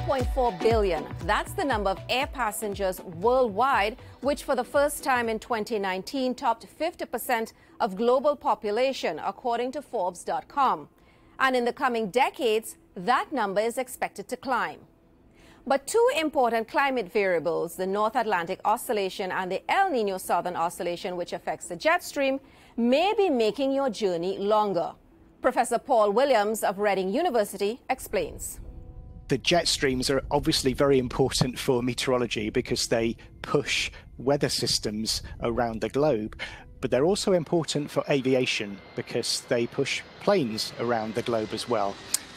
4.4 billion. That's the number of air passengers worldwide, which for the first time in 2019 topped 50% of global population, according to Forbes.com. And in the coming decades, that number is expected to climb. But two important climate variables, the North Atlantic Oscillation and the El Niño Southern Oscillation, which affects the jet stream, may be making your journey longer. Professor Paul Williams of Reading University explains. The jet streams are obviously very important for meteorology because they push weather systems around the globe, but they're also important for aviation because they push planes around the globe as well.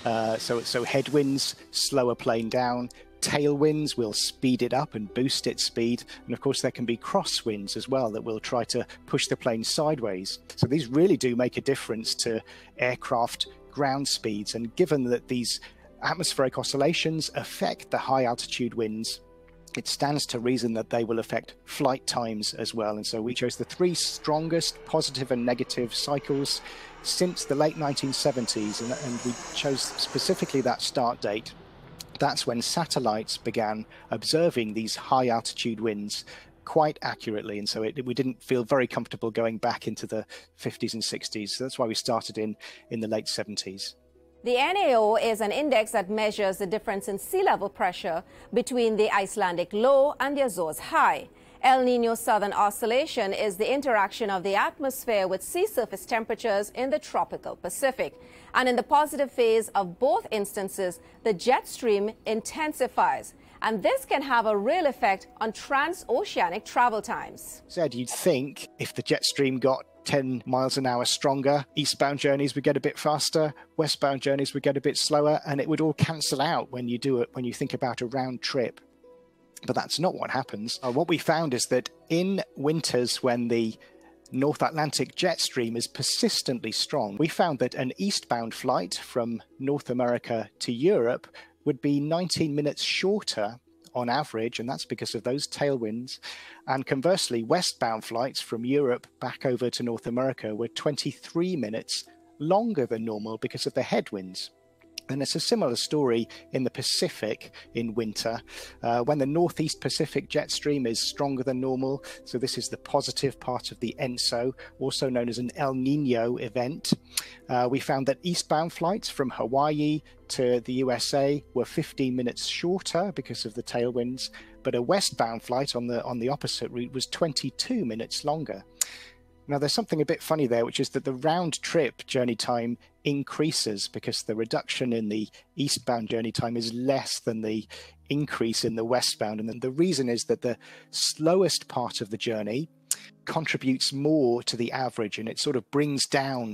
So headwinds slow a plane down, tailwinds will speed it up and boost its speed, and of course there can be crosswinds as well that will try to push the plane sideways. So these really do make a difference to aircraft ground speeds, and given that these atmospheric oscillations affect the high altitude winds, it stands to reason that they will affect flight times as well. And so we chose the three strongest positive and negative cycles since the late 1970s, and we chose specifically that start date. That's when satellites began observing these high altitude winds quite accurately, and so we didn't feel very comfortable going back into the 50s and 60s. So that's why we started in the late 70s. The NAO is an index that measures the difference in sea level pressure between the Icelandic low and the Azores high. El Niño Southern Oscillation is the interaction of the atmosphere with sea surface temperatures in the tropical Pacific. And in the positive phase of both instances, the jet stream intensifies. And this can have a real effect on transoceanic travel times. Zed, you'd think if the jet stream got 10 miles an hour stronger, eastbound journeys would get a bit faster, westbound journeys would get a bit slower, and it would all cancel out when you do it, when you think about a round trip. But that's not what happens. What we found is that in winters, when the North Atlantic jet stream is persistently strong, we found that an eastbound flight from North America to Europe would be 19 minutes shorter on average, and that's because of those tailwinds. And conversely, westbound flights from Europe back over to North America were 23 minutes longer than normal because of the headwinds. And it's a similar story in the Pacific in winter, when the Northeast Pacific jet stream is stronger than normal. So this is the positive part of the ENSO, also known as an El Nino event. We found that eastbound flights from Hawaii to the USA were 15 minutes shorter because of the tailwinds, but a westbound flight on the opposite route was 22 minutes longer. Now, there's something a bit funny there, which is that the round trip journey time increases because the reduction in the eastbound journey time is less than the increase in the westbound. And then the reason is that the slowest part of the journey contributes more to the average, and it sort of drags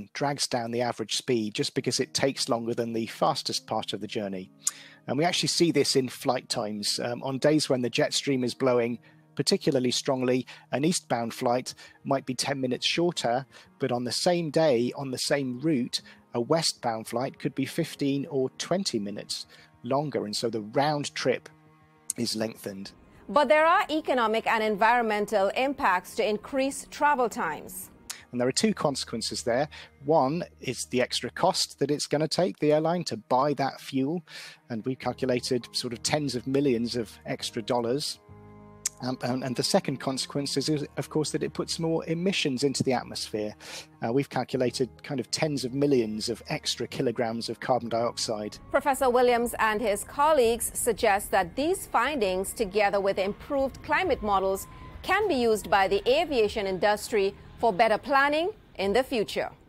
down the average speed just because it takes longer than the fastest part of the journey. And we actually see this in flight times. On days when the jet stream is blowing particularly strongly, an eastbound flight might be 10 minutes shorter, but on the same day, on the same route, a westbound flight could be 15 or 20 minutes longer, and so the round trip is lengthened. But there are economic and environmental impacts to increase travel times. And there are two consequences there. One is the extra cost that it's going to take the airline to buy that fuel, and we calculated sort of tens of millions of extra dollars. And the second consequence is, of course, that it puts more emissions into the atmosphere. We've calculated kind of tens of millions of extra kilograms of carbon dioxide. Professor Williams and his colleagues suggest that these findings, together with improved climate models, can be used by the aviation industry for better planning in the future.